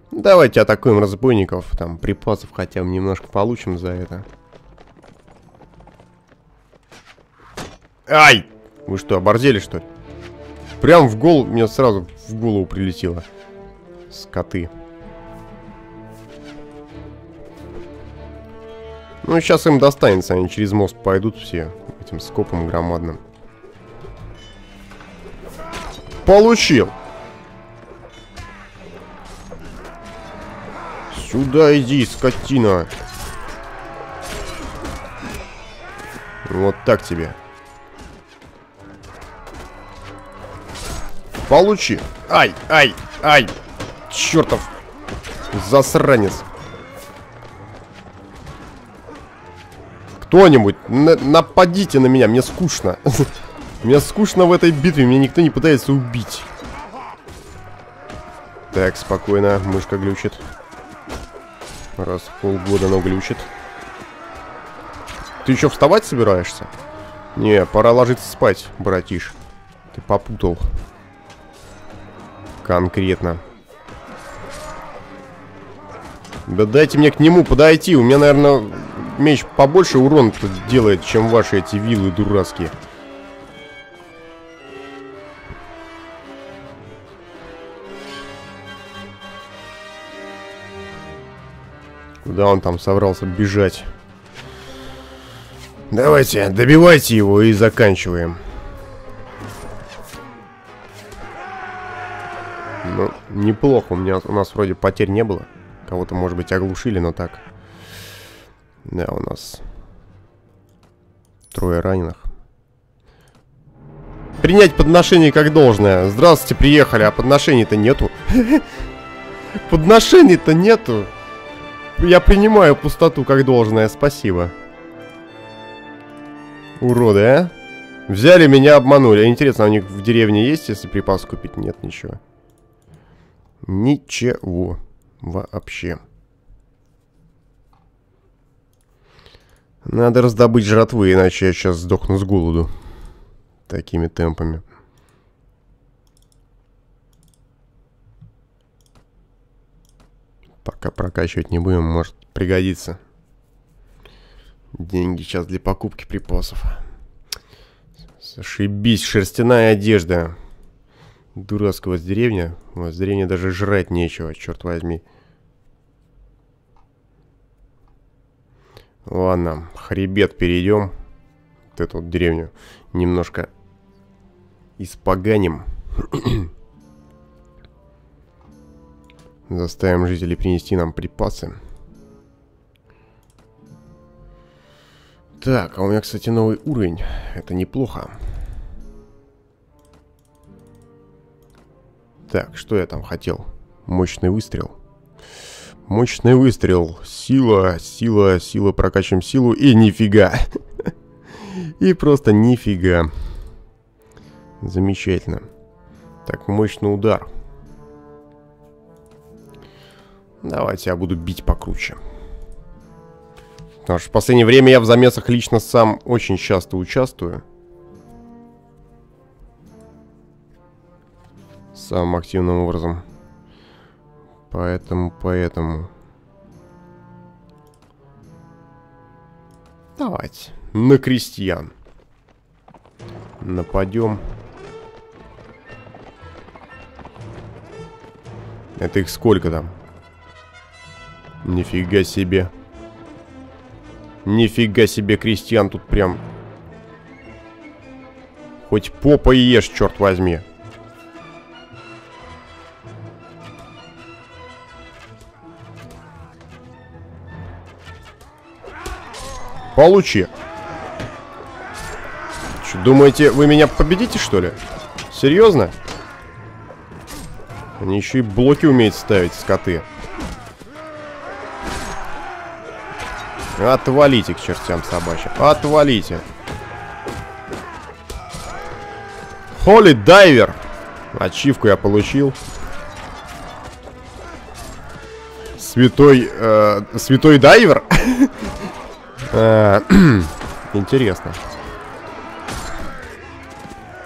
Давайте атакуем разбойников. Там припасов хотя бы немножко получим за это. Ай! Вы что, оборзели, что ли? Прям в голову, мне сразу в голову прилетело. Скоты. Ну, сейчас им достанется, они через мост пойдут все этим скопом громадным. Получил! Сюда иди, скотина! Вот так тебе. Получи! Ай, ай, ай! Чертов засранец! Кто-нибудь, нападите на меня, мне скучно. Мне скучно в этой битве, меня никто не пытается убить. Так, спокойно, мышка глючит. Раз в полгода она глючит. Ты еще вставать собираешься? Не, пора ложиться спать, братиш. Ты попутал. Конкретно. Да дайте мне к нему подойти. У меня, наверное, меч побольше урон делает, чем ваши эти виллы дурацкие. Куда он там собрался бежать? Давайте, добивайте его и заканчиваем. Ну, неплохо. У нас вроде потерь не было. Кого-то, может быть, оглушили, но так. Да, у нас 3 раненых. Принять подношение как должное. Здравствуйте, приехали, а подношений-то нету. Подношений-то нету. Я принимаю пустоту как должное, спасибо. Уроды, а? Взяли меня, обманули. Интересно, у них в деревне есть, если припас купить? Нет, ничего. Ничего. Вообще. Надо раздобыть жратвы, иначе я сейчас сдохну с голоду. Такими темпами. Пока прокачивать не будем, может пригодится. Деньги сейчас для покупки припасов. Ошибись, шерстяная одежда. Дурацкая у вас деревня. У вас в деревне даже жрать нечего, черт возьми. Ладно, хребет перейдем. Вот эту вот деревню немножко испоганим. Заставим жителей принести нам припасы. Так, а у меня, кстати, новый уровень. Это неплохо. Так, что я там хотел? Мощный выстрел. Мощный выстрел. Сила, сила, сила. Прокачиваем силу. И нифига. И просто нифига. Замечательно. Так, мощный удар. Давайте я буду бить покруче. Потому что в последнее время я в замесах лично сам очень часто участвую. Самым активным образом. Поэтому. Давайте. На крестьян. Нападем. Это их сколько там? Нифига себе. Нифига себе, крестьян тут прям. Хоть попа ешь, черт возьми. Получи. Что, думаете, вы меня победите, что ли? Серьезно? Они еще и блоки умеют ставить, скоты. Отвалите к чертям собачьим. Отвалите. Holy Diver. Ачивку я получил. Святой дайвер? Интересно.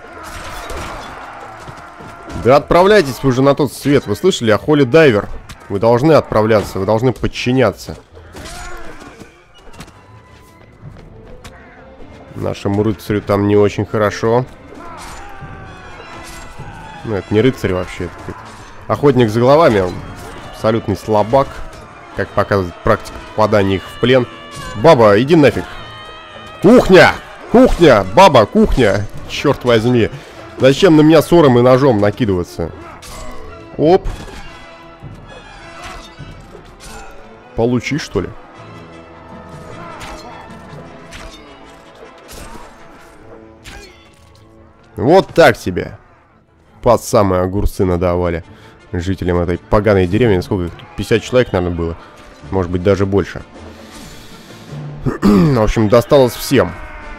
Да отправляйтесь вы уже на тот свет. Вы слышали о Holy Diver? Вы должны отправляться, вы должны подчиняться. Нашему рыцарю там не очень хорошо. Ну, это не рыцарь вообще. Это охотник за головами. Он абсолютный слабак. Как показывает практика попадания их в плен. Баба, иди нафиг. Кухня! Кухня! Баба, кухня! Черт возьми. Зачем на меня ссором и ножом накидываться? Оп. Получи, что ли? Вот так себе. Под самые огурцы надавали жителям этой поганой деревни. Сколько их тут? 50 человек, наверное, было. Может быть, даже больше. В общем, досталось всем.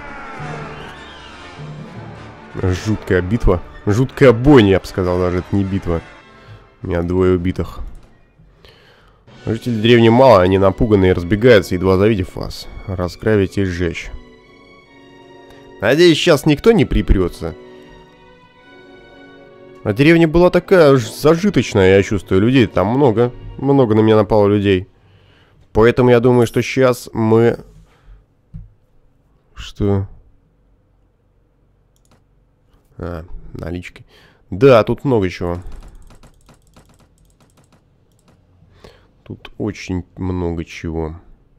Жуткая битва. Жуткая бойня, я бы сказал, даже. Это не битва. У меня 2 убитых. Жителей деревни мало, они напуганы и разбегаются, едва завидев вас. Расграбить и сжечь. Надеюсь, сейчас никто не припрется. А деревня была такая зажиточная, я чувствую. Людей там много. Много на меня напало людей. Поэтому я думаю, что сейчас мы... Что? А, налички. Да, тут много чего. Тут очень много чего.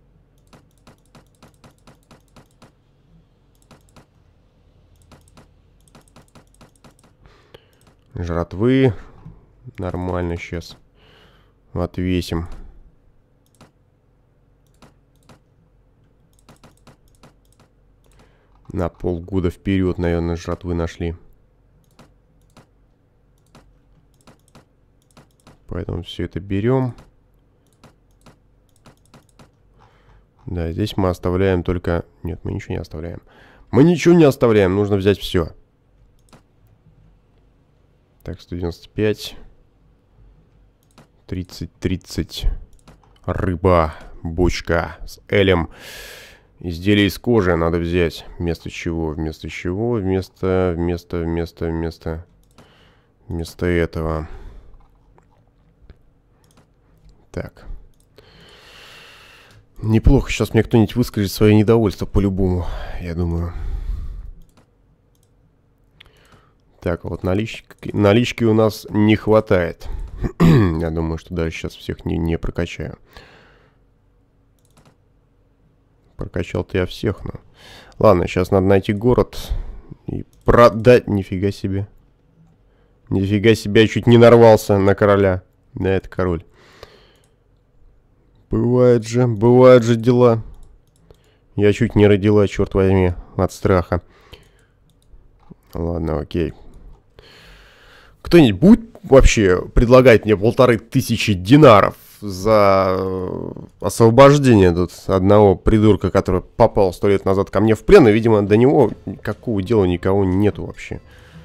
Жратвы. Нормально сейчас. Отвесим. На полгода вперед, наверное, жратвы нашли. Поэтому все это берем. Да, здесь мы оставляем только... Нет, мы ничего не оставляем. Мы ничего не оставляем, нужно взять все. Так, 195. 30. Рыба. Бочка с элем. Изделие из кожи надо взять. Вместо чего? Вместо чего? Вместо этого. Так. Неплохо. Сейчас мне кто-нибудь выскажет свое недовольство по-любому, я думаю. Так, вот налички у нас не хватает. Я думаю, что даже сейчас всех не прокачаю. Прокачал-то я всех, но... Ладно, сейчас надо найти город и продать. Нифига себе. Нифига себе, я чуть не нарвался на короля. Да, это король. Бывают же дела. Я чуть не родила, черт возьми, от страха. Ладно, окей. Кто-нибудь будет вообще предлагать мне 1500 динаров за освобождение тут одного придурка, который попал 100 лет назад ко мне в плен, и, видимо, до него никакого дела никого нету вообще.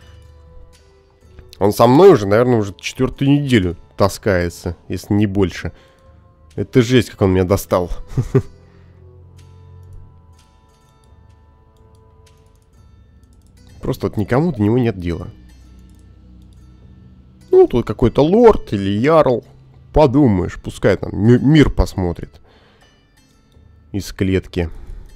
Он со мной уже, наверное, уже 4-ю неделю таскается, если не больше. Это жесть, как он меня достал. Просто вот никому до него нет дела. Ну, тут какой-то лорд или ярл. Подумаешь, пускай там мир посмотрит. Из клетки.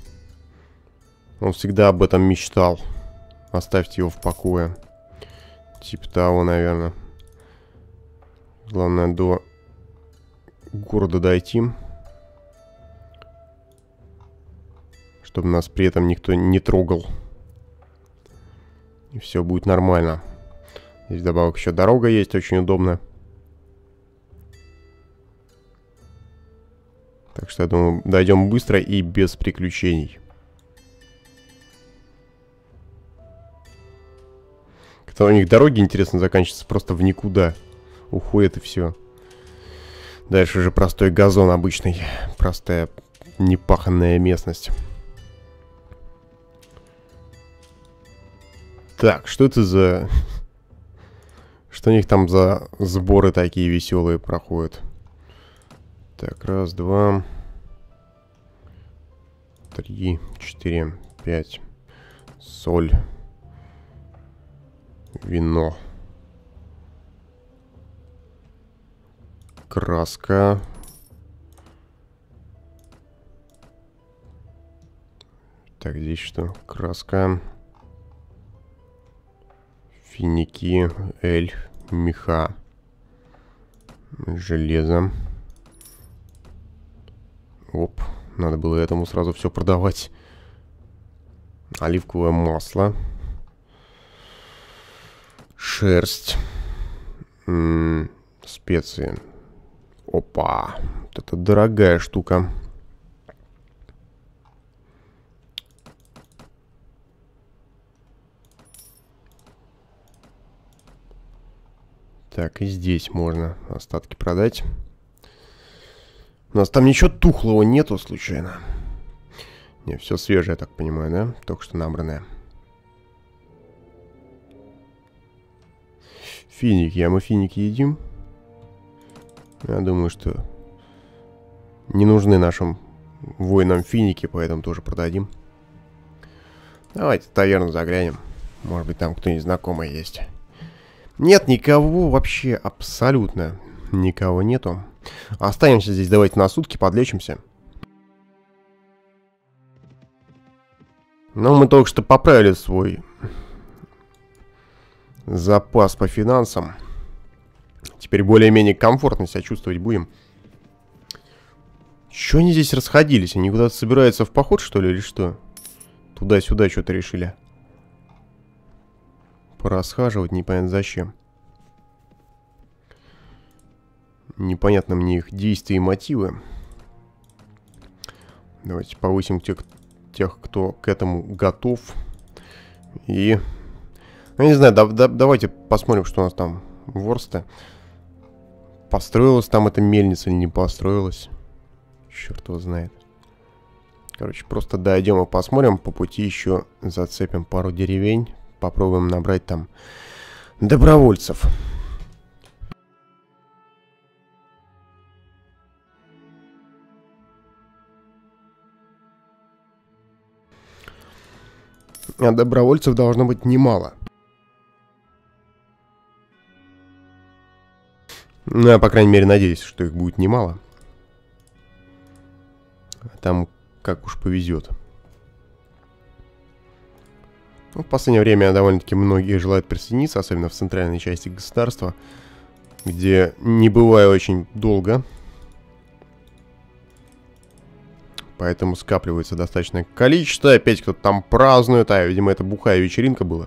Он всегда об этом мечтал. Оставьте его в покое. Типа того, наверное. Главное, до города дойти. Чтобы нас при этом никто не трогал. И все будет нормально. Здесь вдобавок еще дорога есть, очень удобно. Так что, я думаю, дойдем быстро и без приключений. Когда у них дороги, интересно, заканчиваются просто в никуда. Уходит и все. Дальше уже простой газон обычный. Простая непаханная местность. Так, что это за... Что у них там за сборы такие веселые проходят? Так, 1, 2, 3, 4, 5. Соль. Вино. краска. Так, здесь что? Краска. Финики, эль, меха. Железо. Оп, надо было этому сразу все продавать. Оливковое масло. Шерсть. Специи. Опа, вот это дорогая штука. Так, и здесь можно остатки продать. У нас там ничего тухлого нету, случайно? Не, все свежее, я так понимаю, да? Только что набранное. Финики. А мы финики едим? Я думаю, что не нужны нашим воинам финики, поэтому тоже продадим. Давайте в таверну заглянем. Может быть, там кто-нибудь знакомый есть. Нет никого вообще, абсолютно никого нету. Останемся здесь, давайте на сутки подлечимся. Но мы только что поправили свой запас по финансам. Теперь более-менее комфортно себя чувствовать будем. Чё они здесь расходились? Они куда-то собираются в поход, что ли, или что? Туда-сюда что-то решили порасхаживать, непонятно зачем. Непонятно мне их действия и мотивы. Давайте повысим тех, кто к этому готов. И... я не знаю, давайте посмотрим, что у нас там ворста. Построилась там эта мельница или не построилась. Черт его знает. Короче, просто дойдем и посмотрим. По пути еще зацепим пару деревень. Попробуем набрать там добровольцев. А добровольцев должно быть немало. Ну, я, по крайней мере, надеюсь, что их будет немало. Там как уж повезет. Ну, в последнее время довольно-таки многие желают присоединиться, особенно в центральной части государства, где не бываю очень долго. Поэтому скапливается достаточное количество. Опять кто-то там празднует. А, видимо, это бухая вечеринка была.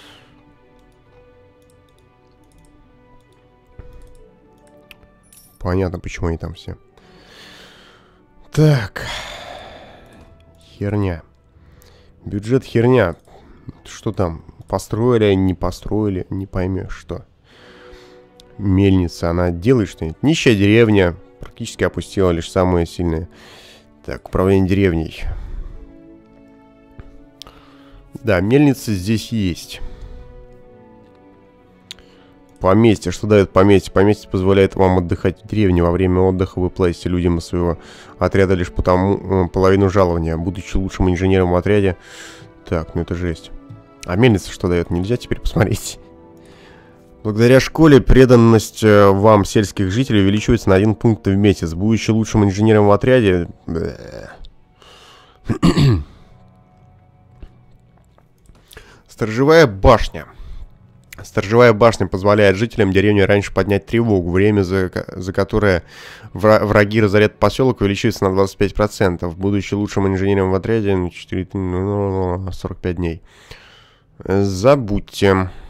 Понятно, почему они там все. Так. Херня. Бюджет херня. Что там? Построили, не построили? Не поймешь, что. Мельница, она делает что-нибудь. Нищая деревня. Практически опустила лишь самые сильные. Так, управление деревней. Да, мельница здесь есть. Поместье. Что дает поместье? Поместье позволяет вам отдыхать в деревне. Во время отдыха вы платите людям из своего отряда лишь половину жалования. Будучи лучшим инженером в отряде. Так, ну это жесть. А мельница что дает? Нельзя теперь посмотреть. Благодаря школе преданность вам сельских жителей увеличивается на 1 пункт в месяц. Будучи лучшим инженером в отряде... Сторожевая башня. Сторожевая башня позволяет жителям деревни раньше поднять тревогу. Время, за которое враги разорят поселок, увеличивается на 25%. Будучи лучшим инженером в отряде, 45 дней. Забудьте.